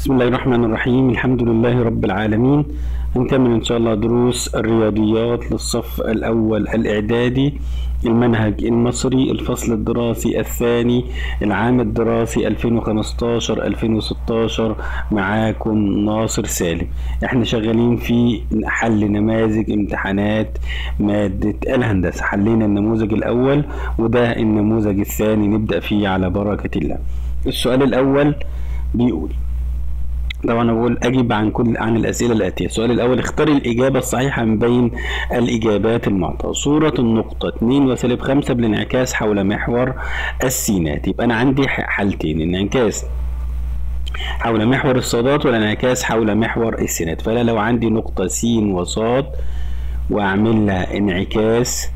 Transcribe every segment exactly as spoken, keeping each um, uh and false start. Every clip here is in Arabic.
بسم الله الرحمن الرحيم. الحمد لله رب العالمين. هنكمل إن شاء الله دروس الرياضيات للصف الأول الإعدادي، المنهج المصري، الفصل الدراسي الثاني، العام الدراسي ألفين وخمستاشر ألفين وستاشر. معاكم ناصر سالم. احنا شغالين في حل نماذج امتحانات مادة الهندسة. حلينا النموذج الأول وده النموذج الثاني، نبدأ فيه على بركة الله. السؤال الأول بيقول، طبعا انا بقول اجب عن كل عن الاسئله الاتيه. السؤال الاول، اختار الاجابه الصحيحه من بين الاجابات المعطاه. صوره النقطه اتنين وسالب خمسة بالانعكاس حول محور السينات. يبقى انا عندي حالتين، انعكاس حول محور الصادات والانعكاس حول محور السينات. فانا لو عندي نقطه س وصاد واعمل لها انعكاس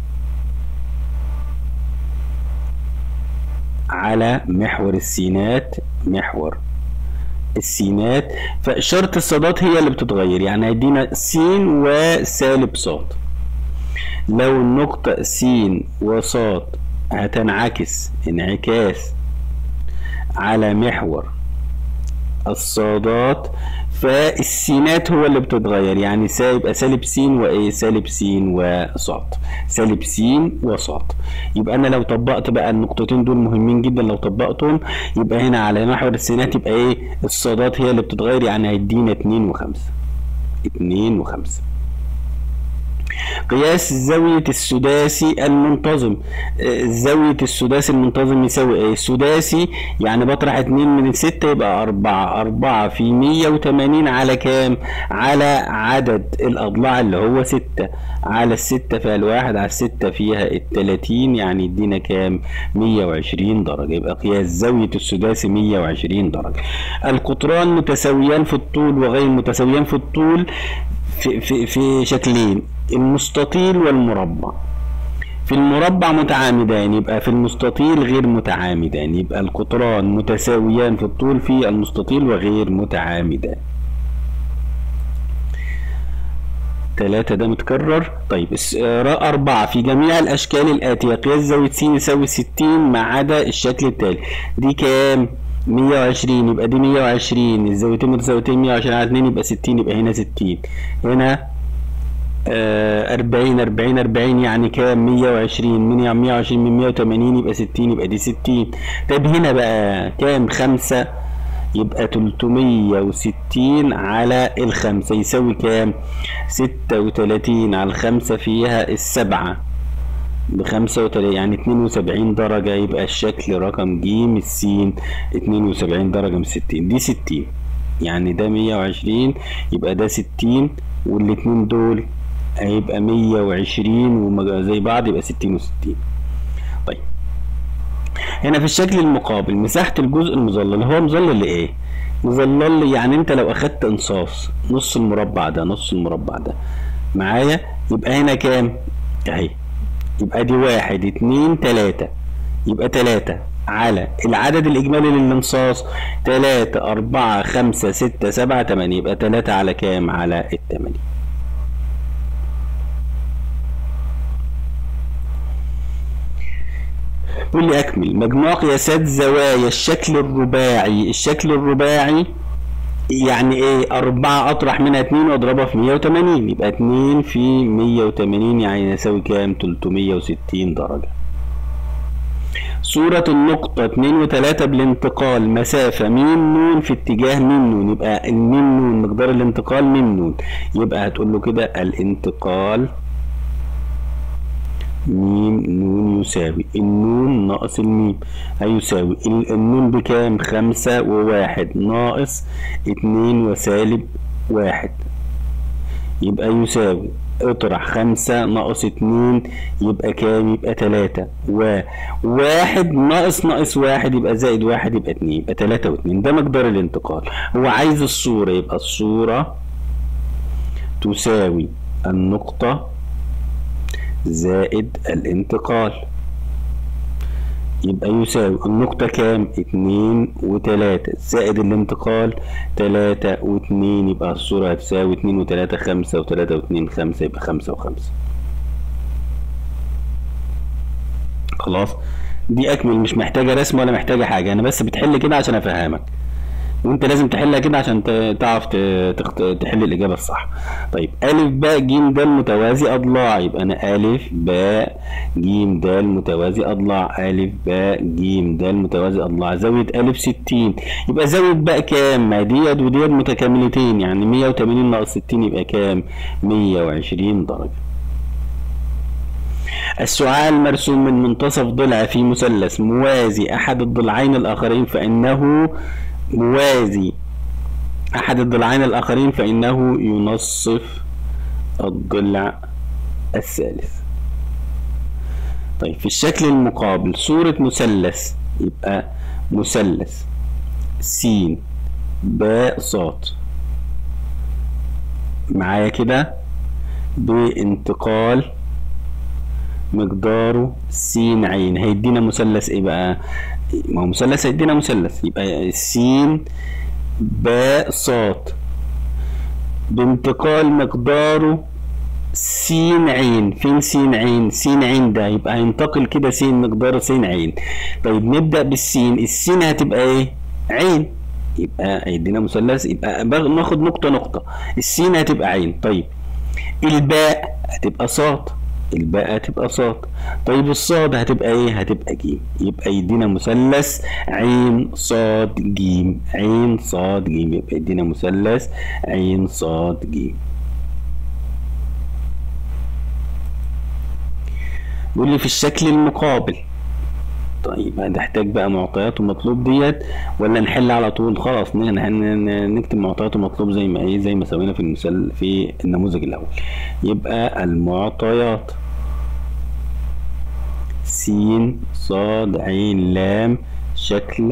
على محور السينات، محور السينات، فشرط الصادات هي اللي بتتغير، يعني هيدينا س وسالب صاد. لو النقطة س وصاد هتنعكس انعكاس على محور الصادات، فالسينات هو اللي بتتغير، يعني يبقى سالب س وايه، سالب س وصاد، سالب س وصاد. يبقى انا لو طبقت بقى النقطتين دول مهمين جدا، لو طبقتهم يبقى هنا على محور السينات يبقى ايه، الصادات هي اللي بتتغير، يعني هيدينا اتنين وخمسة، اتنين وخمسة. قياس زاوية السداسي المنتظم. زاوية السداسي المنتظم يساوي ايه؟ السداسي يعني بطرح اتنين من الستة يبقى اربعة، اربعة في مية وتمانين على كام؟ على عدد الاضلاع اللي هو ستة، على الستة فيها الواحد، على الستة فيها التلاتين، يعني يدينا كام؟ مية وعشرين درجة. يبقى قياس زاوية السداسي مية وعشرين درجة. القطران متساويان في الطول وغير متساويان في الطول في, في, في شكلين، المستطيل والمربع. في المربع متعامدان، يبقى في المستطيل غير متعامدان. يبقى القطران متساويان في الطول في المستطيل وغير متعامدان. ثلاثة ده متكرر. طيب راء أربعة، في جميع الأشكال الآتية قياس زاوية س يساوي ستين ما عدا الشكل التالي. دي كام؟ مية وعشرين، يبقى دي مية وعشرين، الزاويتين متساويتين، مية وعشرين على اتنين يبقى ستين، يبقى هنا ستين. هنا آه أربعين، أربعين أربعين يعني كام؟ مية وعشرين، من مية وعشرين من مية وتمانين يبقى ستين، يبقى دي ستين. طيب هنا بقى كام؟ خمسة، يبقى تلتمية وستين على الخمسة يساوي كام؟ ستة وتلاتين على الخمسة فيها السبعة بخمسة وتلاتين، يعني اتنين وسبعين درجة. يبقى الشكل رقم ج السين اتنين وسبعين درجة من ستين. دي ستين، يعني ده مية وعشرين يبقى ده ستين، والاتنين دول هيبقى مية وعشرين وزي بعض يبقى ستين وستين. طيب هنا في الشكل المقابل مساحة الجزء المظلل، هو مظلل لإيه؟ مظلل يعني أنت لو أخدت انصاص نص المربع ده، نص المربع ده معايا، يبقى هنا كام؟ أهي، يبقى دي واحد اتنين تلاتة، يبقى تلاتة على العدد الإجمالي للانصاص تلاتة أربعة خمسة ستة سبعة تمانية، يبقى تلاتة على كام؟ على التمانية. قول لي أكمل مجموع قياسات زوايا الشكل الرباعي. الشكل الرباعي يعني إيه؟ أربعة أطرح منها اتنين وأضربها في مية وتمانين، يبقى اتنين في مية وتمانين يعني يساوي كام؟ تلتمية وستين درجة. صورة النقطة اتنين وتلاتة بالانتقال مسافة م ن في اتجاه م ن، يبقى الم ن مقدار الانتقال م ن، يبقى هتقول له كده الانتقال م ن يساوي النون ناقص الميم، هيساوي النون بكام؟ خمسة وواحد ناقص اتنين وسالب واحد، يبقى يساوي اطرح خمسة ناقص اتنين يبقى كام؟ يبقى تلاتة، وواحد ناقص ناقص واحد يبقى زائد واحد يبقى اتنين، يبقى تلاتة واتنين. ده مقدار الانتقال. هو عايز الصورة، يبقى الصورة تساوي النقطة زائد الانتقال، يبقى يساوي النقطة كام؟ اتنين وتلاتة زائد الانتقال تلاتة واتنين، يبقى الصورة هتساوي اتنين وتلاتة خمسة وتلاتة واتنين خمسة، يبقى خمسة وخمسة. خلاص دي أكمل، مش محتاجة رسم ولا محتاجة حاجة، أنا بس بتحل كده عشان أفهمك. وانت لازم تحلها كده عشان ت- تعرف ت- تخت- تحل الإجابة الصح. طيب ألف باء ج د متوازي أضلاع، يبقى أنا ألف باء ج د متوازي أضلاع، ألف باء ج د متوازي أضلاع. زاوية ألف ستين، يبقى زاوية باء كام؟ ما ديت وديت متكاملتين، يعني مية وتمانين ناقص ستين يبقى كام؟ مية وعشرين درجة. السعال مرسوم من منتصف ضلع في مثلث موازي أحد الضلعين الآخرين فإنه موازي أحد الضلعين الآخرين فإنه ينصف الضلع الثالث. طيب في الشكل المقابل صورة مثلث، يبقى مثلث س باء صاد معايا كده بانتقال مقداره س عين، هيدينا مثلث ايه بقى؟ ما هو مثلث هيدينا مثلث، يبقى س باء صاد بانتقال مقداره س عين. فين س عين؟ س عين ده يبقى هينتقل كده س مقدار س عين. طيب نبدأ بالسين، السين هتبقى ايه؟ عين، يبقى هيدينا مثلث، يبقى ناخد نقطة نقطة. السين هتبقى عين. طيب الباء هتبقى صاد، الباء هتبقى صاد. طيب الصاد هتبقى ايه؟ هتبقى جيم، يبقى يدينا مثلث عين صاد جيم، عين صاد جيم، يبقى يدينا مثلث عين صاد جيم. بيقول لي في الشكل المقابل. طيب هنحتاج بقى معطيات ومطلوب ديت ولا نحل على طول؟ خلاص نكتب معطيات ومطلوب زي ما ايه، زي ما سوينا في المثال في النموذج الاول. يبقى المعطيات س صاد عين لام شكل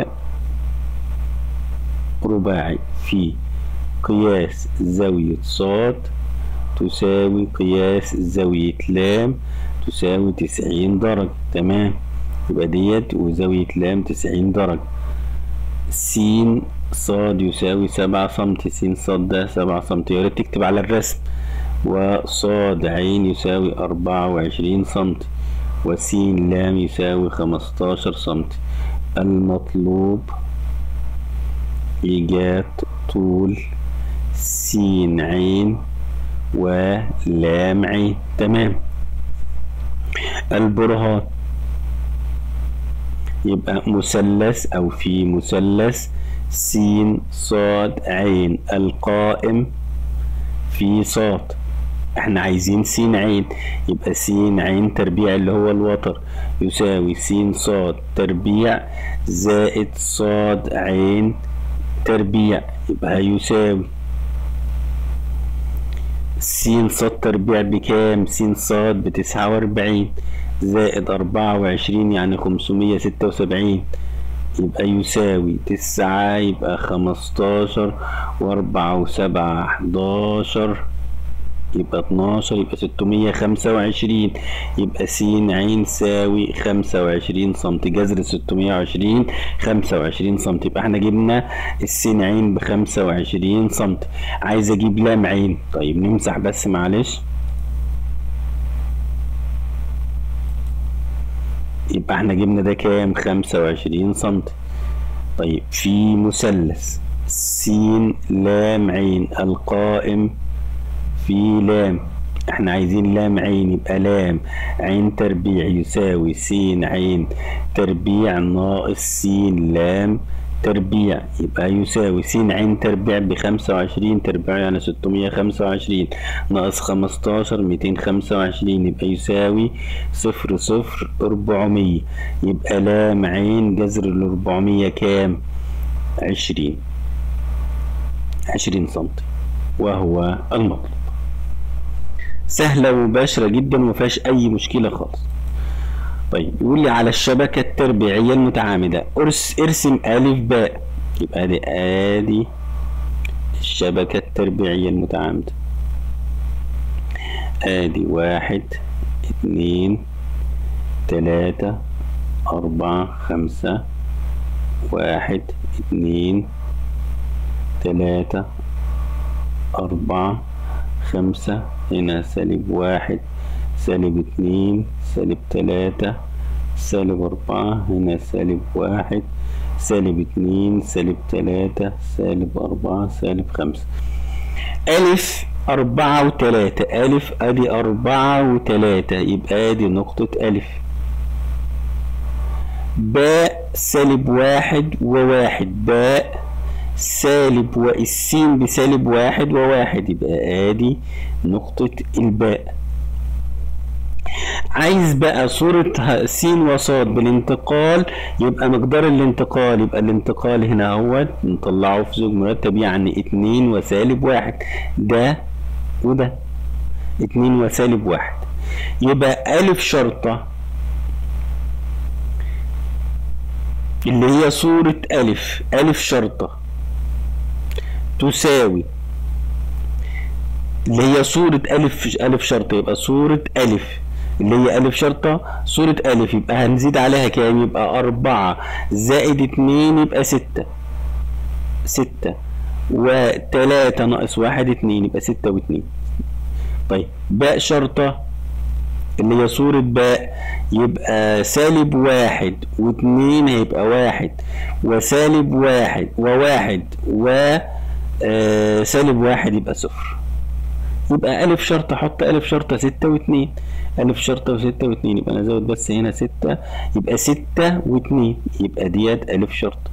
رباعي في قياس زاوية صاد تساوي قياس زاوية لام تساوي تسعين درجة. تمام، يبقى ديت وزاوية لام تسعين درجة. س صاد يساوي سبعة سنتي، س صاد ده سبعة سنتي، يا ريت تكتب على الرسم. وصاد عين يساوي أربعة وعشرين سنتي، وس لام يساوي خمستاشر سنتي. المطلوب إيجاد طول س عين ولام عين. تمام. البرهان، يبقى مثلث أو في مثلث س صاد عين القائم في صاد، احنا عايزين س عين، يبقى س عين تربيع اللي هو الوتر يساوي س صاد تربيع زائد صاد عين تربيع، يبقى يساوي س صاد تربيع بكام؟ س صاد بتسعة وأربعين زائد أربعة وعشرين يعني خمسمية ستة وسبعين، يبقى يساوي تسعة، يبقى خمستاشر وأربعة وسبعة حداشر، يبقى اتناشر، يبقى ستمية خمسة وعشرين، يبقى س عين تساوي خمسة وعشرين سنتي، جذر ستمية وعشرين خمسة وعشرين سنتي، يبقى احنا جبنا الس عين بخمسة وعشرين سنتي. عايز اجيب لام عين، طيب نمسح بس معلش، يبقى احنا جبنا ده كام؟ خمسة وعشرين سنتي. طيب في مثلث س لام عين القائم في لام، احنا عايزين لام عين، يبقى لام عين تربيع يساوي س عين تربيع ناقص س لام تربيع، يبقى يساوي س عين تربيع بخمسة وعشرين تربيع يعني ستمية خمسة وعشرين ناقص خمستاشر ميتين خمسة وعشرين، يبقى يساوي صفر صفر أربعمية، يبقى لام عين جذر الأربعمية كام؟ عشرين، عشرين سنتي، وهو المطلوب. سهلة ومباشرة جدا ومفيهاش أي مشكلة خالص. طيب يقول لي على الشبكة التربيعية المتعامدة أرس ارسم ألف باء، يبقى دي آدي الشبكة التربيعية المتعامدة، آدي واحد اتنين تلاتة أربعة خمسة، واحد اتنين تلاتة أربعة خمسة، هنا سالب واحد سالب اتنين سالب تلاتة سالب أربعة، هنا سالب واحد سالب اتنين سالب تلاتة سالب أربعة سالب خمسة. ألف أربعة وتلاتة، ألف أدي أربعة وتلاتة يبقى أدي نقطة ألف. باء سالب واحد وواحد، باء سالب والسين بسالب واحد وواحد يبقى ادي نقطة الباء. عايز بقى صورة س وصاد بالانتقال، يبقى مقدار الانتقال، يبقى الانتقال هنا اهوت نطلعه في زوج مرتب، يعني اتنين وسالب واحد، ده وده اتنين وسالب واحد. يبقى ألف شرطة اللي هي صورة ألف، ألف شرطة تساوي اللي هي صورة ألف، ألف شرطة يبقى صورة ألف اللي هي ألف شرطة صورة ألف، يبقى هنزيد عليها كام؟ يبقى أربعة زائد اتنين يبقى ستة، ستة وتلاتة ناقص واحد اتنين يبقى ستة واتنين. طيب باء شرطة اللي هي صورة باء، يبقى سالب واحد واتنين هيبقى واحد، وسالب واحد وواحد و آه سالب واحد يبقى صفر. يبقى ألف شرطة، حط ألف شرطة ستة واتنين، ألف شرطة وستة واتنين، يبقى أنا أزود بس هنا ستة، يبقى ستة واتنين، يبقى ديت ألف شرطة.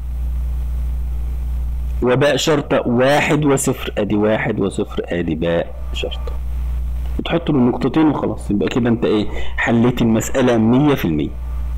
وباء شرطة واحد وصفر، أدي واحد وصفر، أدي باء شرطة. وتحط له نقطتين وخلاص، يبقى كده أنت إيه؟ حليت المسألة مية في المية.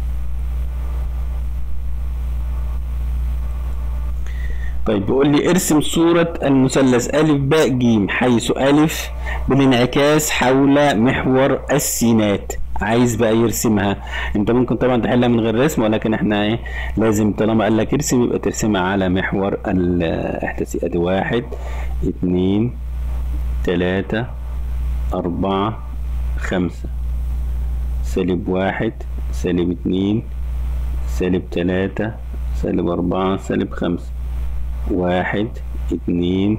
طيب بيقول لي ارسم صورة المثلث أ ب ج حيث أ بالانعكاس حول محور السينات. عايز بقى يرسمها، انت ممكن طبعا تحلها من غير رسم، ولكن احنا ايه لازم طالما قال لك ارسم يبقى ترسمها على محور الاحداثي. ادي واحد اتنين تلاتة أربعة خمسة، سالب واحد سالب اتنين سالب تلاتة سالب أربعة سالب خمسة، واحد اتنين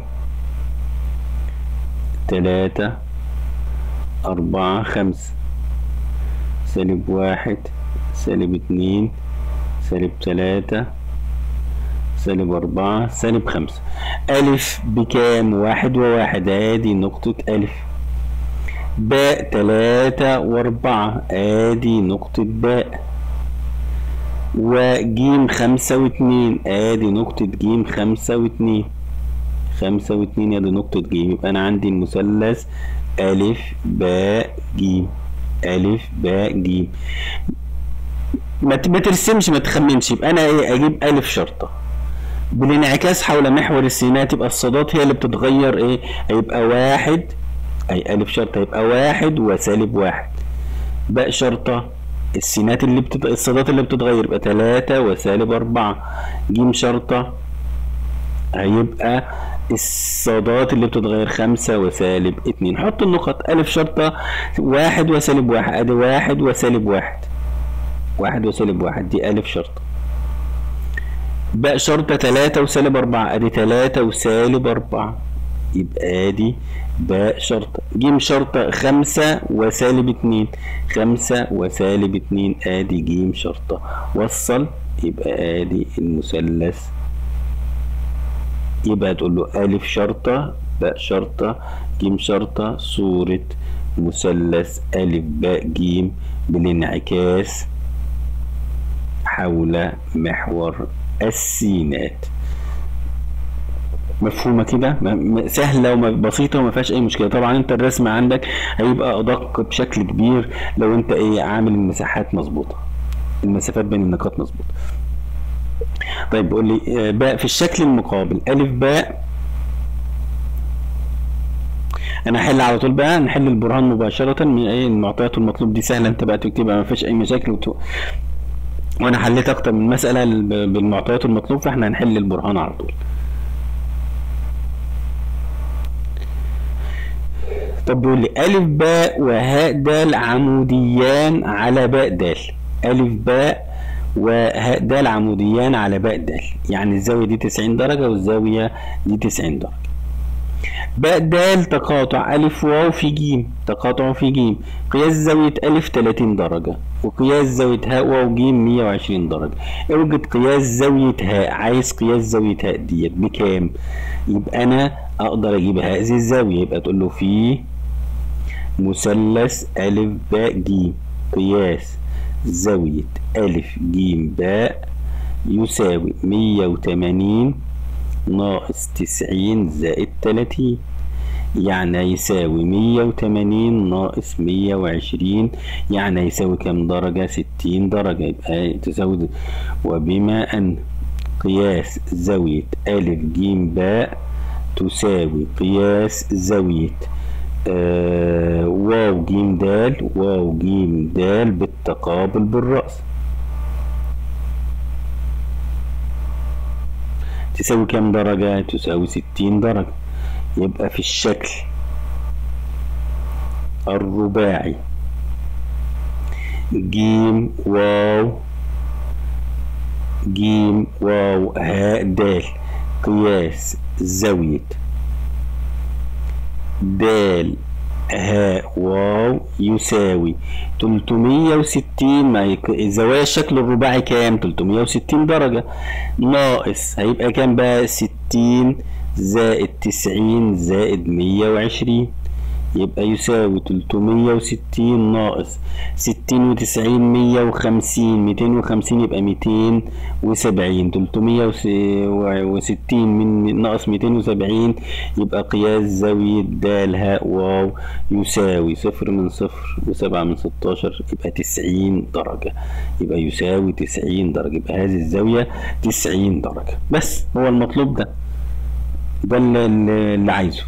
تلاتة أربعة خمسة، سالب واحد سالب اتنين سالب تلاتة سالب أربعة سالب خمسة. ألف بكام؟ واحد وواحد، ادي نقطة ألف. باء تلاتة وأربعة، ادي نقطة باء. وجيم خمسة واتنين، ادي نقطة جيم خمسة واتنين، خمسة واتنين ادي نقطة جيم. يبقى انا عندي المثلث ألف باء جيم، ألف باء جيم. ما ترسمش ما تخمنش، يبقى انا ايه؟ اجيب ألف شرطة بالانعكاس حول محور السينات، يبقى الصادات هي اللي بتتغير ايه؟ هيبقى واحد، اي ألف شرطة هيبقى واحد وسالب واحد. باء شرطة السينات اللي بتت... الصادات اللي بتتغير يبقى تلاتة وسالب أربعة. جيم شرطة هيبقى الصادات اللي بتتغير خمسة وسالب اتنين. حط النقط. ألف شرطة واحد وسالب واحد، ادي واحد وسالب واحد، واحد وسالب واحد دي ألف شرطة. باء شرطة تلاتة وسالب أربعة، ادي تلاتة وسالب أربعة، يبقى ادي باء شرطة. جيم شرطة خمسة وسالب اتنين، خمسة وسالب اتنين، ادي جيم شرطة. وصل، يبقى ادي المثلث. يبقى تقول له ألف شرطة باء شرطة جيم شرطة صورة مثلث ألف باء جيم بالانعكاس حول محور السينات. مفهومه كده؟ سهله وبسيطه وما فيهاش اي مشكله. طبعا انت الرسم عندك هيبقى ادق بشكل كبير لو انت ايه عامل المساحات مظبوطه، المسافات بين النقاط مظبوطه. طيب بيقول لي باء في الشكل المقابل ألف باء. انا هحل على طول بقى، نحل البرهان مباشره من ايه المعطيات والمطلوب. دي سهله انت بقى تكتبها ما فيش اي مشاكل، وتو... وانا حليت اكتر من مساله بالمعطيات والمطلوب، فاحنا هنحل البرهان على طول. طب بيقول لي ألف باء وهاء دال عموديان على باء دال. ألف باء وهاء دال عموديان على باء دال، يعني الزاوية دي تسعين درجة والزاوية دي تسعين درجة. باء د تقاطع ألف واو في ج، تقاطع في ج. قياس زاوية ألف تلاتين درجة، وقياس زاوية هاء واو ج مية وعشرين درجة. اوجد قياس زاوية هاء. عايز قياس زاوية هاء ديت بكام؟ يبقى أنا أقدر أجيب هذه الزاوية. يبقى تقول له في مثلث ألف باء ج قياس زاوية ألف ج باء يساوي مية وتمانين ناقص تسعين زائد تلاتين، يعني يساوي مية وتمانين ناقص مية وعشرين، يعني يساوي كام درجة؟ ستين درجة. يبقى تساوي. وبما أن قياس زاوية ألف ج باء تساوي قياس زاوية آه واو ج د، واو ج د بالتقابل بالرأس تساوي كام درجة؟ تساوي ستين درجة. يبقى في الشكل الرباعي ج واو ج واو هاء د قياس زاوية د هاء واو يساوي تلتمية وستين. ما زوايا الشكل الرباعي كام؟ تلتمية وستين درجة، ناقص هيبقى كام بقى؟ ستين زائد تسعين زائد مية وعشرين، يبقى يساوي تلتمية وستين ناقص ستين وتسعين مية وخمسين، ميتين وخمسين يبقى ميتين وسبعين. تلتمية وستين من ناقص ميتين وسبعين يبقى قياس زاوية د هاء واو يساوي صفر من صفر وسبعة من ستاشر، يبقى تسعين درجة. يبقى يساوي تسعين درجة. يبقى هذه الزاوية تسعين درجة. بس هو المطلوب ده، ده اللي عايزه.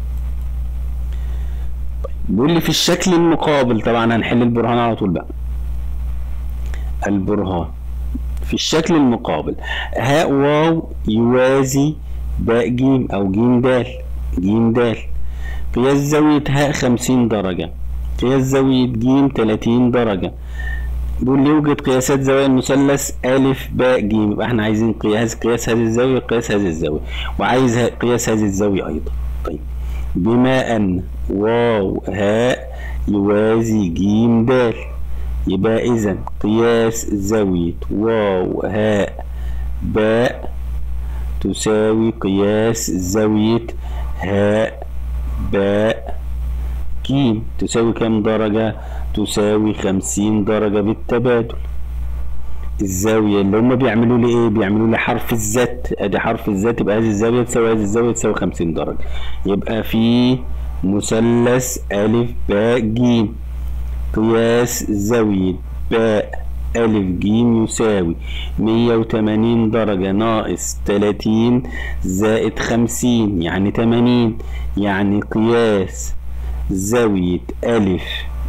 بيقول لي في الشكل المقابل، طبعا هنحل البرهان على طول بقى. البرهان في الشكل المقابل هاء واو يوازي باء ج او ج د، ج د قياس زاوية هاء خمسين درجة، قياس زاوية ج تلاتين درجة. بيقول لي يوجد قياسات زوايا المثلث ألف باء ج. يبقى احنا عايزين قياس قياس هذه الزاوية قياس هذه الزاوية، وعايز قياس هذه الزاوية أيضا. طيب بما أن واو هاء يوازي ج د، يبقى إذا قياس زاوية واو هاء باء تساوي قياس زاوية هاء باء ج. تساوي كام درجة؟ تساوي خمسين درجة بالتبادل. الزاوية اللي هما بيعملوا لي ايه؟ بيعملوا لي حرف الزت. ادي حرف الزت، يبقى هذه الزاوية تساوي هذه الزاوية تساوي خمسين درجة. يبقى في مثلث ألف باء ج قياس زاوية باء ألف ج يساوي مية وتمانين درجة ناقص تلاتين زائد خمسين، يعني تمانين. يعني قياس زاوية ألف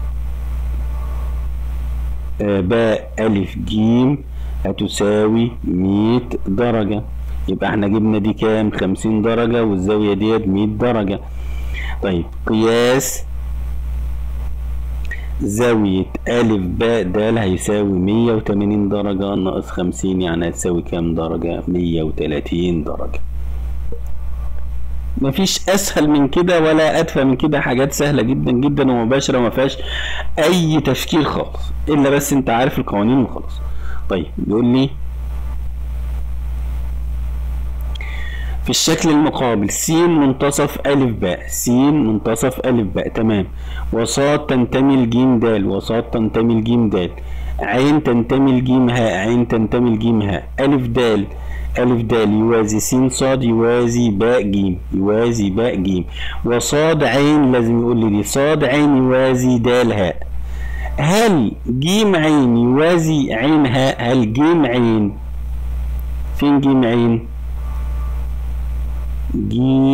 باء ألف ج هتساوي مية درجة. يبقى احنا جبنا دي كام؟ خمسين درجة، والزاوية ديت مية درجة. طيب قياس زاوية ألف باء د هيساوي مية وتمانين درجة ناقص خمسين، يعني هتساوي كام درجة؟ مية وتلاتين درجة. مفيش اسهل من كده ولا ادفع من كده، حاجات سهله جدا جدا ومباشره وما فيهاش اي تفكير خالص، الا بس انت عارف القوانين وخلاص. طيب بيقول لي في الشكل المقابل س منتصف ألف باء، س منتصف ألف باء تمام، وصاد تنتمي لج د، وصاد تنتمي لج د، عين تنتمي لج هاء، عين تنتمي لج هاء، ألف د ألف د يوازي س صاد يوازي باء ج، يوازي باء ج، وصاد عين لازم يقول لي دي صاد عين يوازي د هاء. هل ج عين يوازي عين هاء؟ هل ج عين فين؟ ج عين ج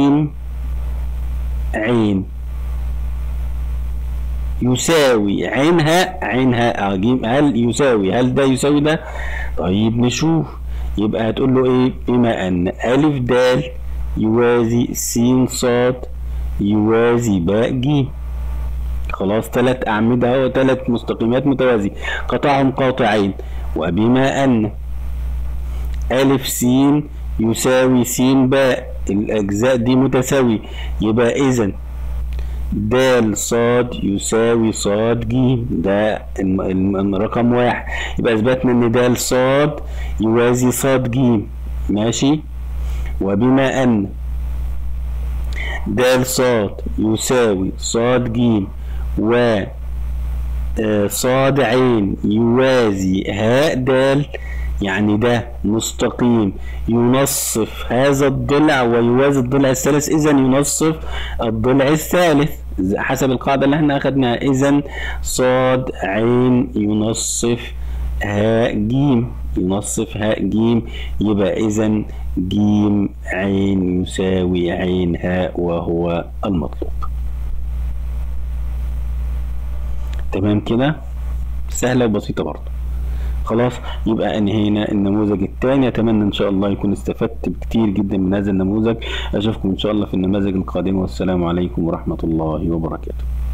عين يساوي عين هاء، عين هاء ج، هل يساوي هل ده يساوي ده؟ طيب نشوف. يبقى هتقول له ايه؟ بما ان ألف د يوازي س صاد يوازي باء ج. خلاص ثلاث أعمدة أهو، ثلاث مستقيمات متوازية قطعهم قاطعين. وبما أن ألف س يساوي س باء الأجزاء دي متساوية، يبقى إذا د صاد يساوي صاد ج، ده رقم واحد. يبقى اثبتنا ان د صاد يوازي صاد ج، ماشي. وبما ان د صاد يساوي صاد ج و صاد عين يوازي هاء د، يعني ده مستقيم ينصف هذا الضلع ويوازي الضلع الثالث، اذا ينصف الضلع الثالث حسب القاعدة اللي احنا اخدناها. اذا صاد عين ينصف هاء جيم، ينصف هاء جيم، يبقى اذا جيم عين يساوي عين هاء وهو المطلوب. تمام كده، سهلة وبسيطة برضه. خلاص، يبقى انهينا النموذج الثاني. اتمنى ان شاء الله يكون استفدت كتير جدا من هذا النموذج. اشوفكم ان شاء الله في النماذج القادمة، والسلام عليكم ورحمة الله وبركاته.